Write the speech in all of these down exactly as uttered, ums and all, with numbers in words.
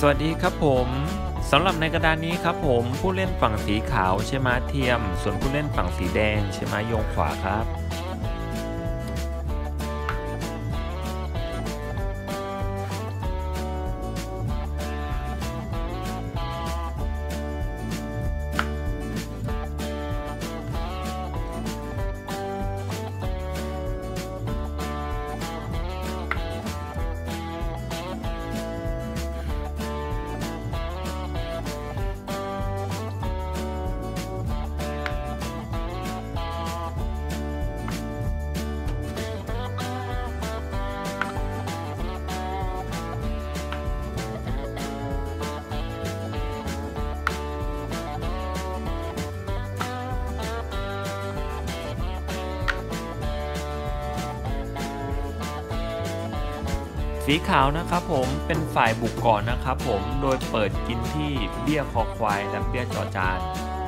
สวัสดีครับผมสำหรับในกระดานนี้ครับผมผู้เล่นฝั่งสีขาวใช้ม้าเทียมส่วนผู้เล่นฝั่งสีแดงใช้ม้าโยงขวาครับสีขาวนะครับผมเป็นฝ่ายบุกก่อนนะครับผมโดยเปิดกินที่เบี้ยคอควายและเบี้ยจอจาน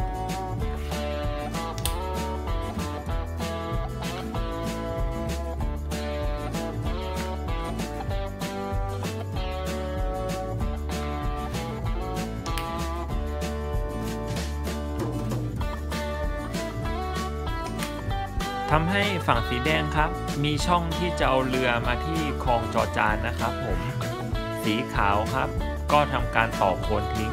ทำให้ฝั่งสีแดงครับมีช่องที่จะเอาเรือมาที่คลองจอจานนะครับผมสีขาวครับก็ทำการต่อโคนทิ้ง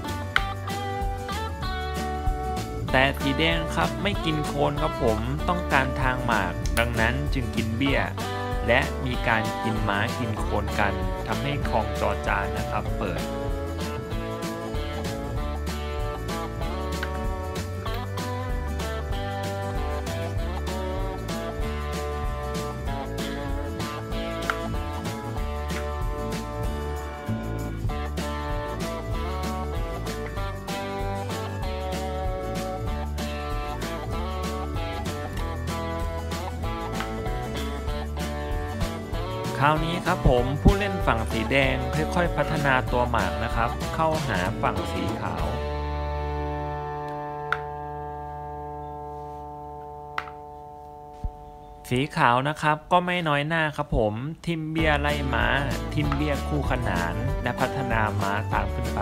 แต่สีแดงครับไม่กินโคนครับผมต้องการทางหมากดังนั้นจึงกินเบี้ยและมีการกินม้ากินโคนกันทำให้คลองจอจานนะครับเปิดคราวนี้ครับผมผู้เล่นฝั่งสีแดงค่อยๆพัฒนาตัวหมากนะครับเข้าหาฝั่งสีขาวสีขาวนะครับก็ไม่น้อยหน้าครับผมทิมเบี้ยไล่ม้าทิมเบี้ยคู่ขนานและพัฒนาม้าตามขึ้นไป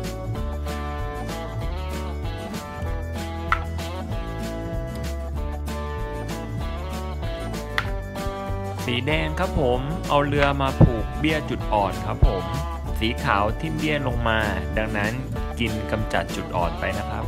สีแดงครับผมเอาเรือมาผูกเบี้ยจุดอ่อนครับผมสีขาวทิ่มเบี้ยลงมาดังนั้นกินกำจัดจุดอ่อนไปนะครับ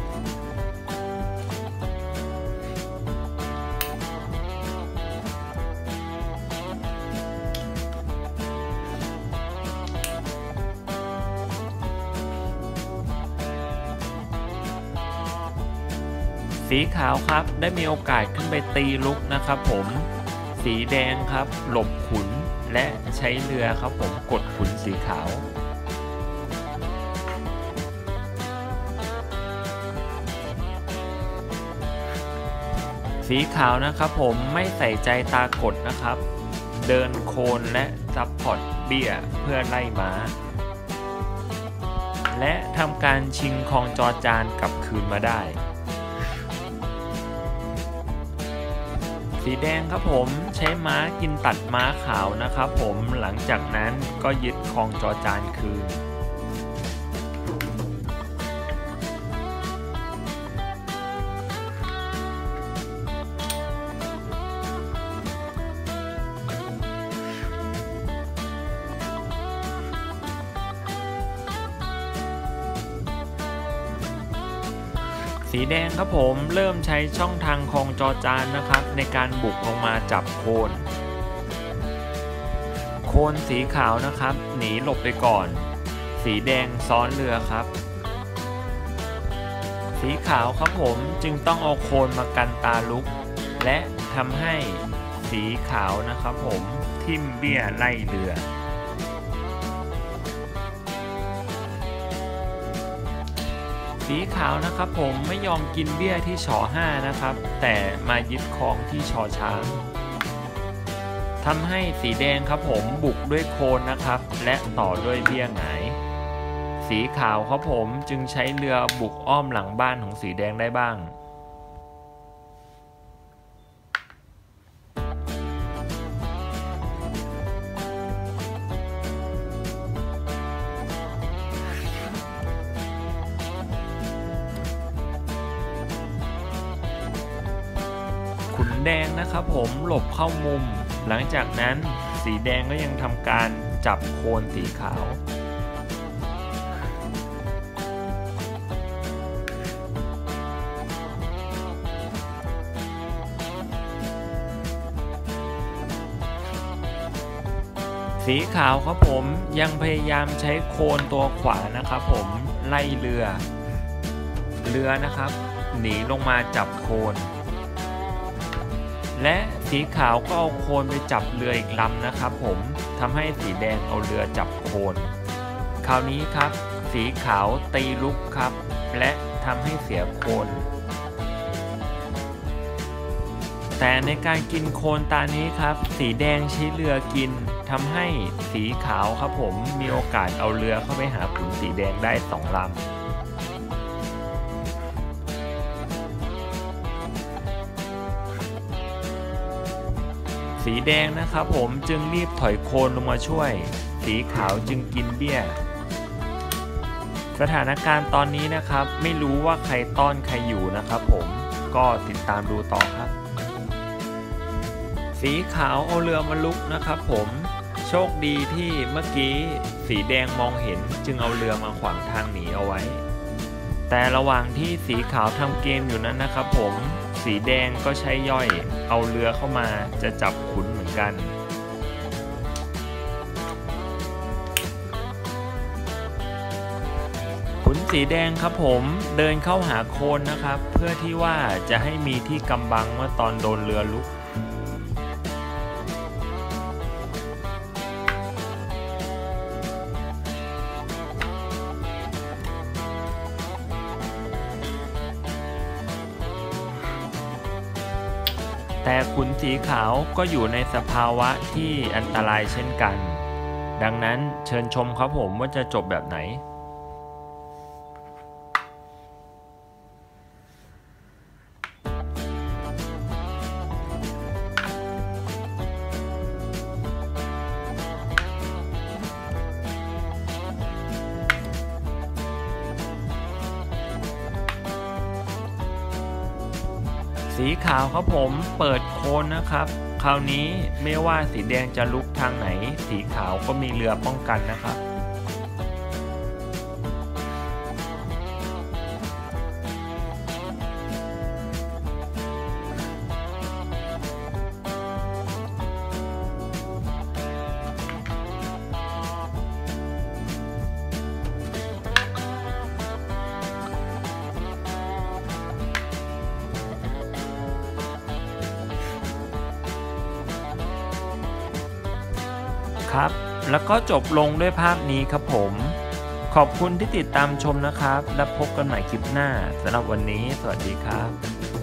สีขาวครับได้มีโอกาสขึ้นไปตีลุกนะครับผมสีแดงครับหลบขุนและใช้เรือครับผมกดขุนสีขาวสีขาวนะครับผมไม่ใส่ใจตากดนะครับเดินโคนและซับพอร์ตเบี้ยเพื่อไล่ม้าและทำการชิงครองจอจานกลับคืนมาได้สีแดงครับผมใช้ม้ากินตัดม้าขาวนะครับผมหลังจากนั้นก็ยึดครองจอจานคืนสีแดงครับผมเริ่มใช้ช่องทางคลองจอจานนะครับในการบุกลงมาจับโคนโคนสีขาวนะครับหนีหลบไปก่อนสีแดงซ้อนเรือครับสีขาวครับผมจึงต้องเอาโคนมากันตาลุกและทำให้สีขาวนะครับผมทิ่มเบี้ยไล่เรือสีขาวนะครับผมไม่ยอมกินเบี้ยที่ชอห้านะครับแต่มายึดครองที่ชอช้างทำให้สีแดงครับผมบุกด้วยโคนนะครับและต่อด้วยเบี้ยหงายสีขาวครับผมจึงใช้เรือบุกอ้อมหลังบ้านของสีแดงได้บ้าง สแดงนะครับผมหลบเข้ามุมหลังจากนั้นสีแดงก็ยังทำการจับโคนสีขาวสีขาวครับผมยังพยายามใช้โคนตัวขวานะครับผมไล่เรือเรือนะครับหนีลงมาจับโคนและสีขาวก็เอาโคนไปจับเรืออีกลำนะครับผมทำให้สีแดงเอาเรือจับโคนคราวนี้ครับสีขาวตีลุกครับและทำให้เสียโคนแต่ในการกินโคนตานี้ครับสีแดงใช้เรือกินทำให้สีขาวครับผมมีโอกาสเอาเรือเข้าไปหาขุนสีแดงได้สองลำสีแดงนะครับผมจึงรีบถอยโคนลงมาช่วยสีขาวจึงกินเบี้ยสถานการณ์ตอนนี้นะครับไม่รู้ว่าใครต้อนใครอยู่นะครับผมก็ติดตามดูต่อครับสีขาวเอาเรือมาลุกนะครับผมโชคดีที่เมื่อกี้สีแดงมองเห็นจึงเอาเรือมาขวางทางหนีเอาไว้แต่ระหว่างที่สีขาวทำเกมอยู่นั้นนะครับผมสีแดงก็ใช้ย่อยเอาเรือเข้ามาจะจับขุนเหมือนกันขุนสีแดงครับผมเดินเข้าหาโคนนะครับเพื่อที่ว่าจะให้มีที่กำบังเมื่อตอนโดนเรือลุกแต่ขุนสีขาวก็อยู่ในสภาวะที่อันตรายเช่นกันดังนั้นเชิญชมครับผมว่าจะจบแบบไหนสีขาวครับผมเปิดโคนนะครับคราวนี้ไม่ว่าสีแดงจะลุกทางไหนสีขาวก็มีเรือป้องกันนะครับครับแล้วก็จบลงด้วยภาพนี้ครับผมขอบคุณที่ติดตามชมนะครับและพบกันใหม่คลิปหน้าสำหรับวันนี้สวัสดีครับ